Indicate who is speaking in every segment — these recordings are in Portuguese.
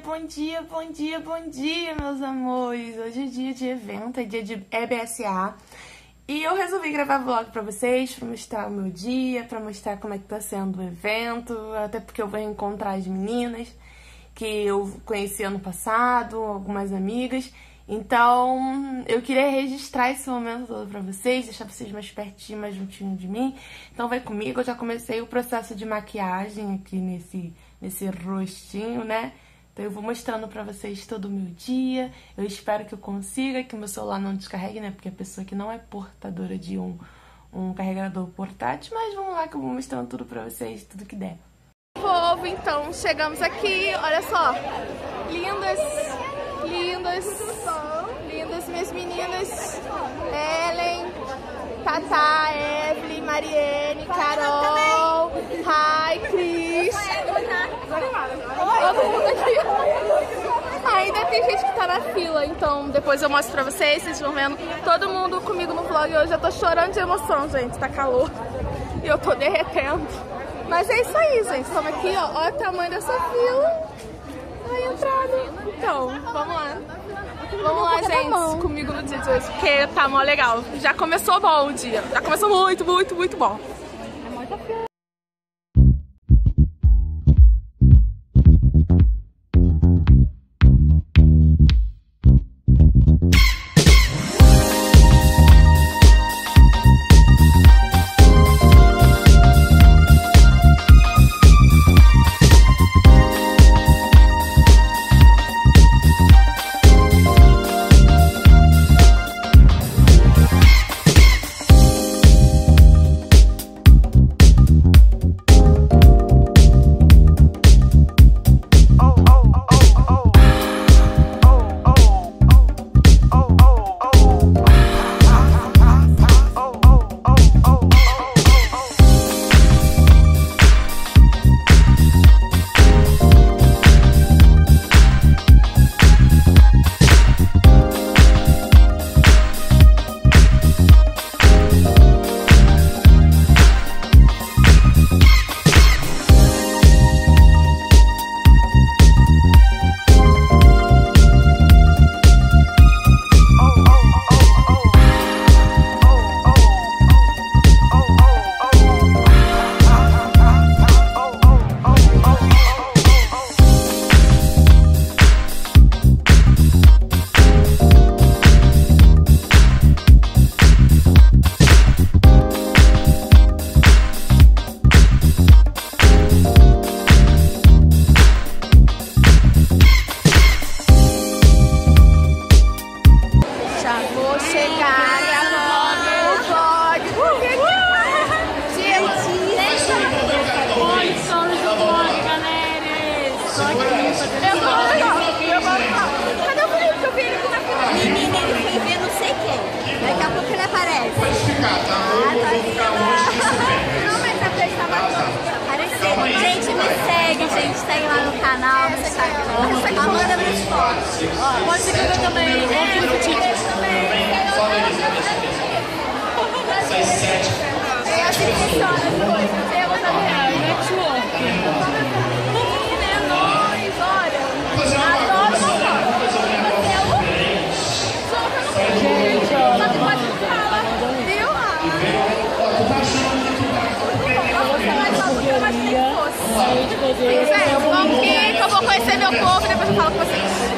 Speaker 1: bom dia, bom dia, bom dia, meus amores. Hoje é dia de evento, é dia de EBSA. E eu resolvi gravar vlog pra vocês, pra mostrar o meu dia, pra mostrar como é que tá sendo o evento, até porque eu vou encontrar as meninas que eu conheci ano passado, algumas amigas. Então, eu queria registrar esse momento todo pra vocês, deixar vocês mais pertinho, mais juntinho de mim. Então vai comigo, eu já comecei o processo de maquiagem aqui nesse rostinho, né? Então eu vou mostrando pra vocês todo o meu dia. Eu espero que eu consiga, que o meu celular não descarregue, né? Porque a pessoa que não é portadora de um carregador portátil. Mas vamos lá que eu vou mostrando tudo pra vocês, tudo que der. Povo, então, chegamos aqui, olha só. Lindas, lindas, lindas minhas meninas. Ellen, Tatá, Evelyn, Mariene, Carol, Rai, Cris. Todo mundo aqui. Ainda tem gente que tá na fila, então depois eu mostro pra vocês, vocês vão vendo todo mundo comigo no vlog hoje. Eu tô chorando de emoção, gente, tá calor e eu tô derretendo. Mas é isso aí, gente, estamos aqui, ó, olha o tamanho dessa fila. A entrada. Então, vamos lá. Vamos lá, gente, comigo no dia de hoje, porque tá mó legal. Já começou bom o dia, já começou muito, muito, muito bom.
Speaker 2: Gente, me segue, gente, segue lá no canal, no Instagram. Amanda Brusco. Pode seguir eu também. É assim que funciona as coisas. Eu vou saber. Network. Menina, é nóis, olha. Adoro fofoca. Gente, ó. Só que pode não falar, viu? Vamos que eu vou conhecer meu povo e depois eu falo com vocês.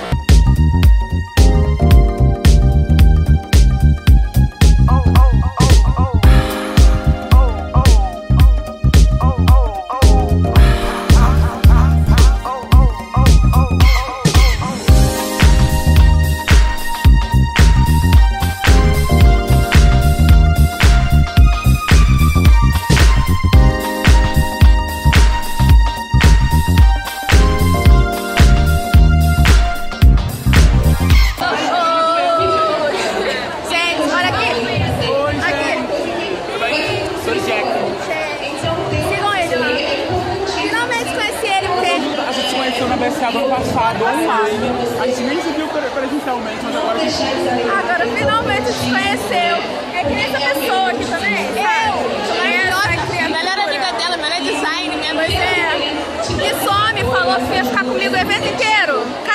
Speaker 3: Ano passado, online, a gente nem se viu presencialmente, mas agora a gente...
Speaker 1: Agora finalmente se conheceu. É que nem essa pessoa aqui também. A melhor amiga dela, melhor design, minha amiga. Que some, falou que ia ficar comigo o evento inteiro.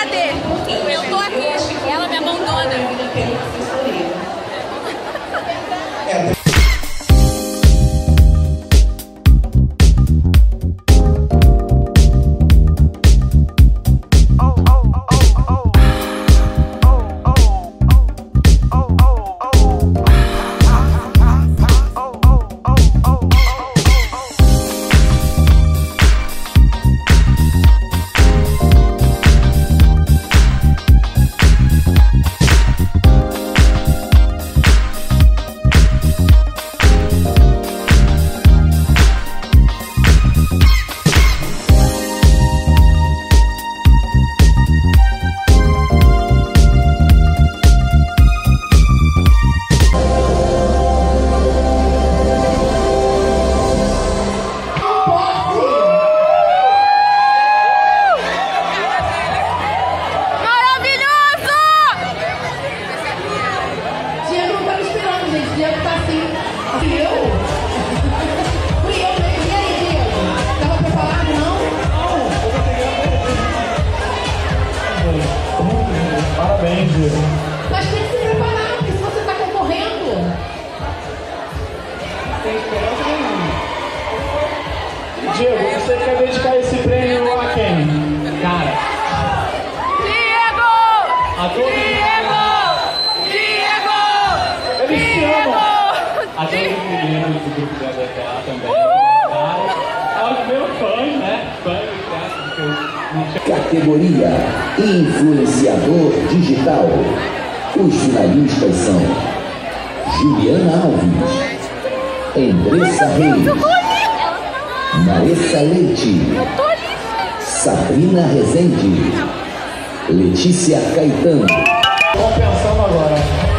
Speaker 4: tem esperança nenhuma. Diego, você quer dedicar esse prêmio a quem? Cara.
Speaker 2: Diego!
Speaker 4: A todos.
Speaker 2: Diego!
Speaker 4: Eles te amam. A todos os meninos do grupo da DPA também. Aos meus fãs, né? Fãs,
Speaker 5: Categoria Influenciador Digital. Os finalistas são Juliana Alves, Andressa Reis, Maressa Leite, Sabrina Rezende, Letícia Caetano.
Speaker 4: Compensando agora.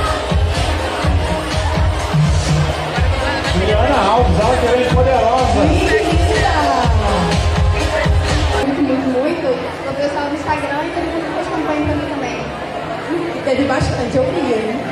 Speaker 4: Juliana Alves, ela que vem poderosa.
Speaker 6: Muito. O pessoal do Instagram e todo mundo fez campanha pra mim também. Teve bastante, eu vi.